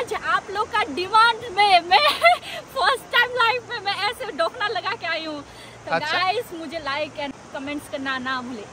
आज आप लोग का डिमांड में मैं फर्स्ट टाइम लाइफ में मैं ऐसे डोकना लगा के आई हूँ। तो अच्छा? गाइस मुझे लाइक एंड कमेंट्स करना ना भूले।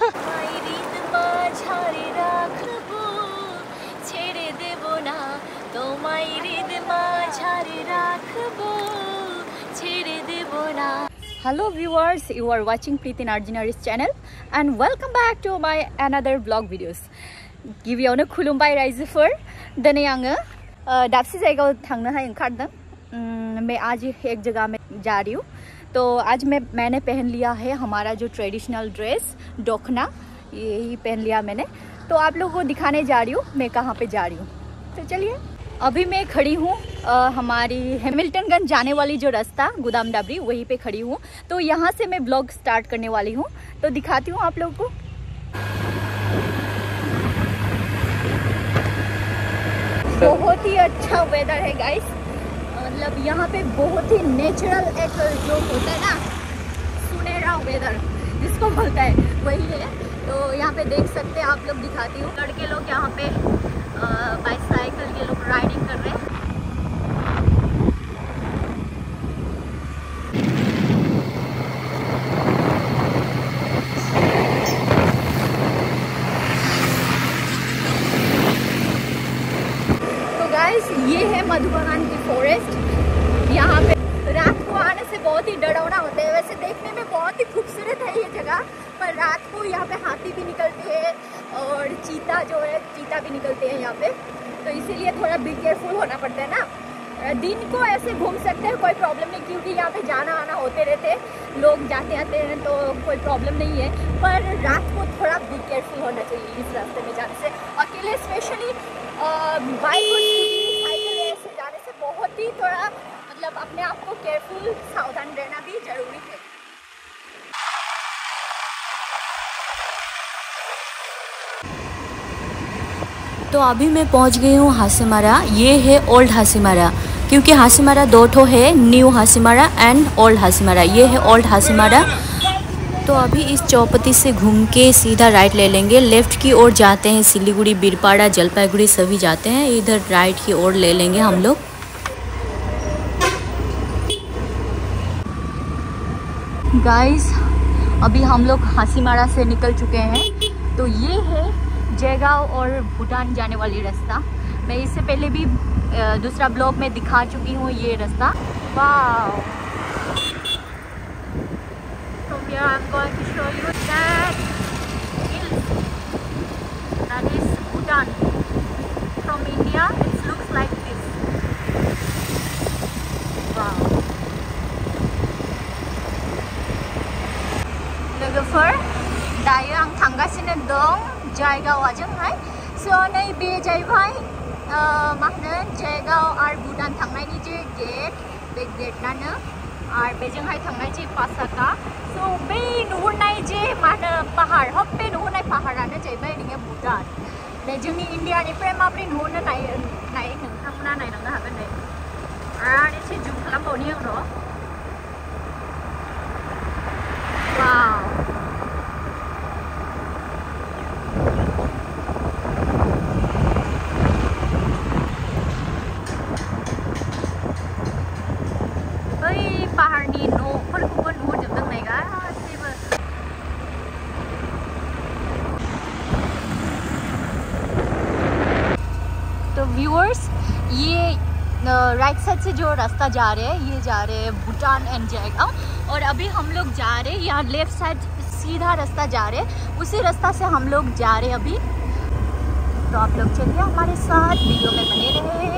Hello viewers, you are watching Preeti Narjina's channel and welcome back to my another vlog videos. गिबियावनो खुलुमबाय रायजोफोर, दिनै आङो दाबसे जायगायाव थांनोहाय ओंखारदों। मैं आज एक जगह में जा रही हूँ। तो आज मैंने पहन लिया है हमारा जो ट्रेडिशनल ड्रेस डोकना, यही पहन लिया मैंने। तो आप लोगों को दिखाने जा रही हूँ मैं कहाँ पे जा रही हूँ। तो चलिए, अभी मैं खड़ी हूँ हमारी हैमिल्टनगंज जाने वाली जो रास्ता गोदाम डाबरी, वहीं पे खड़ी हूँ। तो यहाँ से मैं ब्लॉग स्टार्ट करने वाली हूँ, तो दिखाती हूँ आप लोगों को। बहुत ही अच्छा वेदर है गाइस, मतलब यहाँ पे बहुत ही नेचुरल एक जो होता है ना सुनहरा वेदर जिसको बोलता है वही है। तो यहाँ पे देख सकते हैं आप लोग, दिखाती हूँ। लड़के लोग यहाँ पे बाइसाइकिल ये लोग राइडिंग कर रहे हैं। ये है मधुबन की फॉरेस्ट। यहाँ पे रात को आने से बहुत ही डरावना होता है। वैसे देखने में बहुत ही खूबसूरत है ये जगह, पर रात को यहाँ पे हाथी भी निकलते हैं और चीता जो है चीता भी निकलते हैं यहाँ पे। तो इसीलिए थोड़ा बी केयरफुल होना पड़ता है ना। दिन को ऐसे घूम सकते हैं, कोई प्रॉब्लम नहीं, क्योंकि यहाँ पे जाना आना होते रहते, लोग जाते आते हैं तो कोई प्रॉब्लम नहीं है। पर रात को थोड़ा बी केयरफुल होना चाहिए इस रास्ते में जाने से। अकेले स्पेशली बाइक और स्कूटी साइकिल ऐसे जाने से बहुत ही थोड़ा मतलब अपने आप को केयरफुल सावधान रहना भी जरूरी है। तो अभी मैं पहुंच गई हूँ हासीमारा। ये है ओल्ड हासीमारा, क्योंकि हासीमारा दो ठो है, new Hasimara and old Hasimara. ये है ओल्ड हासीमारा। तो अभी इस चौपती से घूम के सीधा राइट ले लेंगे। लेफ़्ट की ओर जाते हैं सिलीगुड़ी, बीरपाड़ा, जलपाईगुड़ी सभी जाते हैं। इधर राइट की ओर ले लेंगे हम लोग। गाइस अभी हम लोग हासीमारा से निकल चुके हैं। तो ये है जयगांव और भूटान जाने वाली रास्ता। मैं इससे पहले भी दूसरा ब्लॉग में दिखा चुकी हूँ ये रास्ता। वाह! From here I'm going to show you that hills, that is Bhutan. From India it looks like this. Wow! लोगोफोर दायो आं थांगासिनो दं जायगावाजोंहाय। स' नैबे जाहैबाय मा होनो जयगाव आरो भुटान थांनायनि जे गेट, बे गेटआनो आरो बेजोंहाय थांनाय जे पासाका। स' बे नुहुरनाय जे मा होनो पाहाड़, बे नुहुरनाय पाहाड़ानो जाहैबाय ओरैनो भुटान। नै जोंनि इण्डियानिफ्राय माबोरै नुहुरनो नाय नोंथांमोना नायलांनो हागोन नै। आरो एसे जुम खालामबावनि आं र'। वाव! पहाड़नी न'फोरखौबो नुहुरजोबदों नै गासैबो। तो व्यूअर्स ये राइट साइड से जो रास्ता जा रहे हैं ये जा रहे हैं भूटान एंड जयगांव। और अभी हम लोग जा रहे हैं यहाँ लेफ्ट साइड सीधा रास्ता जा रहे हैं, उसी रास्ता से हम लोग जा रहे हैं अभी। तो आप लोग चलिए हमारे साथ वीडियो में बने रहे।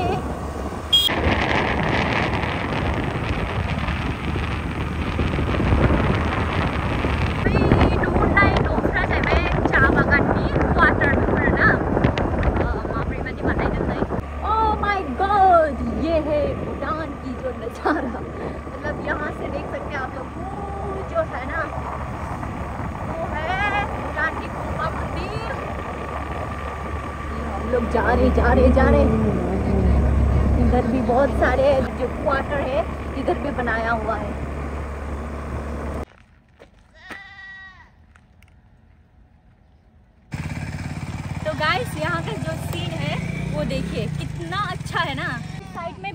मतलब यहाँ से देख सकते हैं आप लोग, वो जो है ना वो है भूटान की गुफा मंदिर। हम लोग जा रहे। इधर भी बहुत सारे जो क्वार्टर है इधर भी बनाया हुआ है। तो गाइस यहाँ का जो सीन है वो देखिए कितना अच्छा है ना।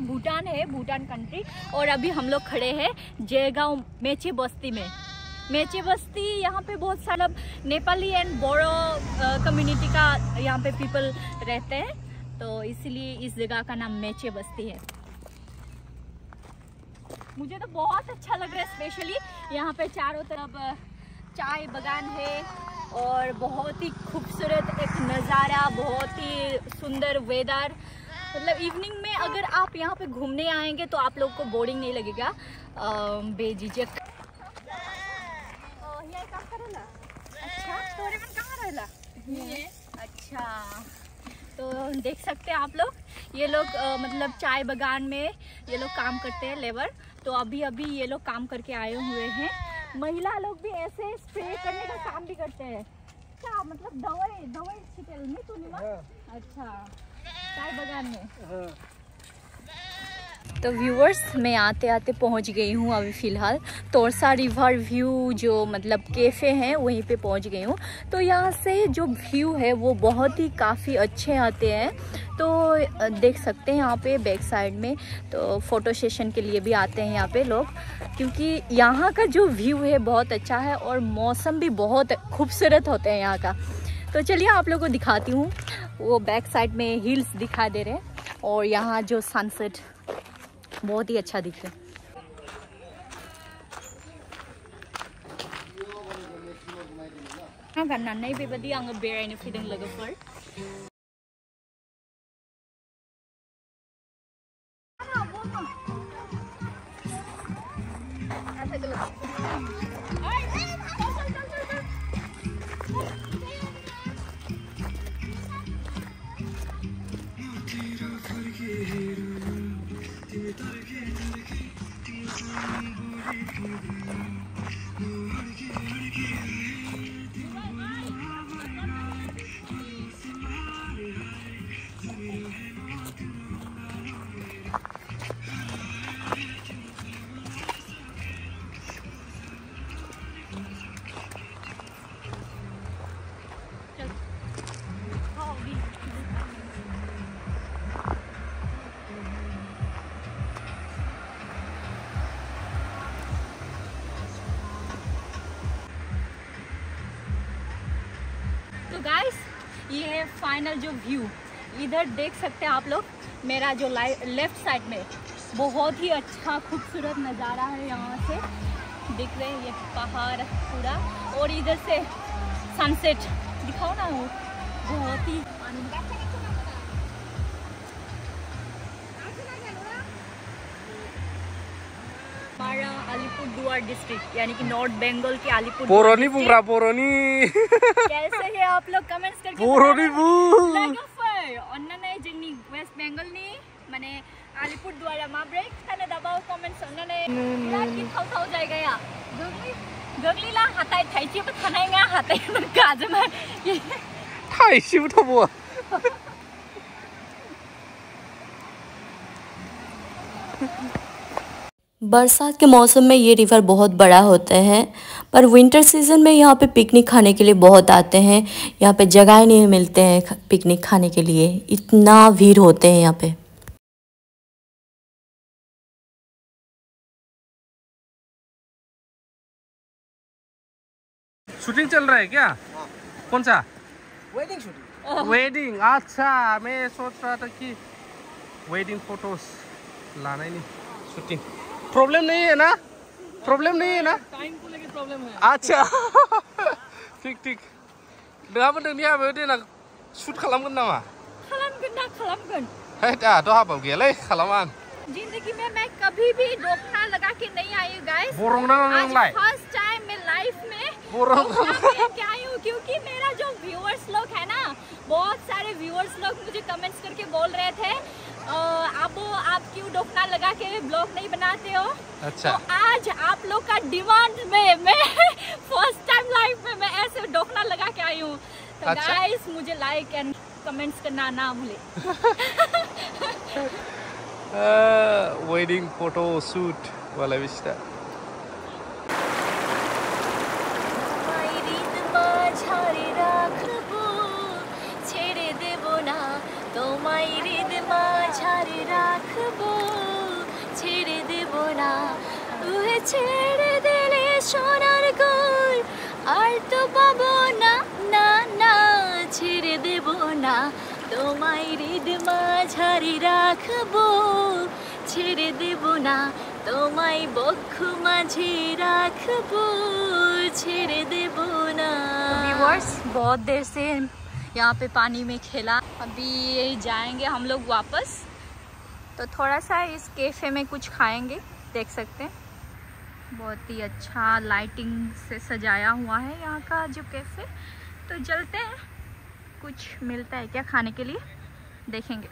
भूटान है, भूटान कंट्री। और अभी हम लोग खड़े हैं जयगांव मेचे बस्ती में। मेचे बस्ती यहाँ पे बहुत सारा नेपाली एंड बोरो कम्युनिटी का यहाँ पे पीपल रहते हैं, तो इसलिए इस जगह का नाम मेचे बस्ती है। मुझे तो बहुत अच्छा लग रहा है, स्पेशली यहाँ पे चारों तरफ चाय बागान है और बहुत ही खूबसूरत एक नज़ारा, बहुत ही सुंदर वेदर। मतलब इवनिंग में अगर आप यहाँ पे घूमने आएंगे तो आप लोग को बोरिंग नहीं लगेगा, बेझिझक। अच्छा, तोरे मन कहाँ रहेला? अच्छा, तो देख सकते हैं आप लोग, ये लोग मतलब चाय बागान में ये लोग काम करते हैं, लेबर। तो अभी अभी ये लोग काम करके आए हुए हैं। महिला लोग भी ऐसे स्प्रे करने का काम भी करते हैं। क्या मतलब दवाई छिटेल नहीं तू नहीं? अच्छा, चाय बागान में। तो व्यूअर्स, मैं आते आते पहुंच गई हूँ अभी फ़िलहाल तोरसा रिवर व्यू जो मतलब कैफ़े हैं वहीं पे पहुंच गई हूँ। तो यहाँ से जो व्यू है वो बहुत ही काफ़ी अच्छे आते हैं। तो देख सकते हैं यहाँ पे बैक साइड में, तो फ़ोटो सेशन के लिए भी आते हैं यहाँ पे लोग, क्योंकि यहाँ का जो व्यू है बहुत अच्छा है और मौसम भी बहुत खूबसूरत होते हैं यहाँ का। तो चलिए आप लोगों को दिखाती हूँ। वो बैक साइड में हिल्स दिखा दे रहे हैं और यहाँ जो सनसेट बहुत ही अच्छा दिख रहा है। Karena nai pribadi ang berai na feeding lagafar. तो गाइस, ये है फाइनल जो व्यू। इधर देख सकते हैं आप लोग, मेरा जो लेफ्ट साइड में बहुत ही अच्छा खूबसूरत नज़ारा है। यहाँ से दिख रहे हैं ये पहाड़ पूरा, और इधर से सनसेट दिखाओ ना, वो बहुत ही हमारा अलीपुरद्वार डिस्ट्रिक्ट यानी कि नॉर्थ बंगाल के अलीपुरद्वार। कैसे है आप लोग कमेंट्स करके जोंनि वेस्ट बेंगल नि माने अलीपुरद्वार माब्रै खाना दाबाव कमेंट्स अन्नानै बिराद गिथाव जायगाया गोग्लैला हाथाय थाइसेबो थानाय नङा, हाथाय गाजोबा थाइसेबो थाबावा। बरसात के मौसम में ये रिवर बहुत बड़ा होता है, पर विंटर सीज़न में यहाँ पे पिकनिक खाने के लिए बहुत आते हैं। यहाँ पे जगह नहीं मिलते हैं पिकनिक खाने के लिए, इतना भीड़ होते हैं यहाँ पे। शूटिंग चल रहा है क्या? कौन सा? Wedding shooting. वेडिंग, अच्छा, मैं सोच रहा था कि वेडिंग फोटोज लाना ही नहीं, शूटिंग। प्रॉब्लम नहीं है ना? प्रॉब्लम नहीं है ना? टाइम को लेके प्रॉब्लम है। अच्छा ठीक नङाबा नोंनियाबो देनां शूट खालामगोन नामा? खालामगोन। है दाथ' हाबाबो गैयालै, खालामा आं। जिंदगी में मैं कभी भी डोखना लगा के नहीं आई हूँ गाइस। आज फर्स्ट टाइम मैं लाइफ में क्या आई हूँ, क्योंकि मेरा जो व्यूअर्स लोग है ना, बहुत सारे व्यूअर्स लोग मुझे कमेंट्स करके बोल रहे थे आप क्यों डोखना लगा के ब्लॉग नहीं बनाते हो। अच्छा। तो आज आप लोग का डिमांड में मैं फर्स्ट टाइम लाइफ में मैं ऐसे डोखना लगा के आई हूँ। तो अच्छा। गाइस, मुझे लाइक एंड कमेंट्स करना ना भूले। वेडिंग फोटो शूट वाला विषय। ছেড়ে দেব না তোমায় হৃদ মাঝারে রাখবো। ছেড়ে দিলে সোনার গোল আর তো পাবো না না না ছেড়ে দেব না তোমায় হৃদ মাঝারি রাখবো ছেড়ে দেব না তোমায় বক্ষ মাঝে राखबो छेड़े देबो ना। व्यूअर्स बहुत देर से यहाँ पे पानी में खेला, अभी यही जाएंगे हम लोग वापस। तो थोड़ा सा इस कैफ़े में कुछ खाएंगे, देख सकते हैं बहुत ही अच्छा लाइटिंग से सजाया हुआ है यहाँ का जो कैफ़े। तो चलते हैं, कुछ मिलता है क्या खाने के लिए देखेंगे।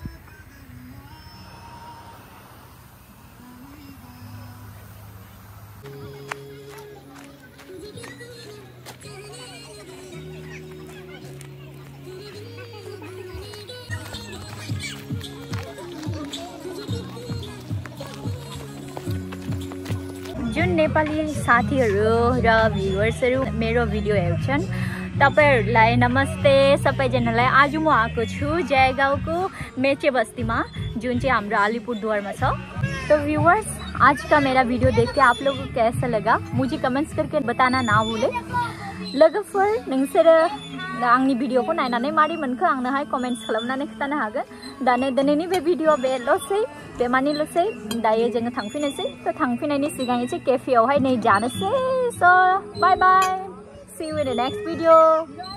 जुन नेपाली साथीहरू र भ्युअर्सहरू मेरो भिडियो हेर्छन् तपाईहरुलाई नमस्ते सबैजनालाई। आज म आएको छु जयगाउँको मेचे बस्तीमा जुन चाहिँ हाम्रो अलिपुरद्वारमा छ। तो व्यूअर्स आज का मेरा वीडियो देख के आप लोगों को कैसा लगा मुझे कमेंट्स करके बताना ना भूले। लोगोफोर नोंसोरो आंनि भिडियोखौ नायनानै मारै मोनखो आंनोहाय कमेन्ट्स खालामनानै खिथानो हागोन। दिनैनि बे भिडियो बेल'सै बेमानिल'सै दायो जोङो थांफिनोसै। तो थांफिनायनि सिगां एसे केफेआवहाय नै जानोसै। So bye bye, see you in the next video.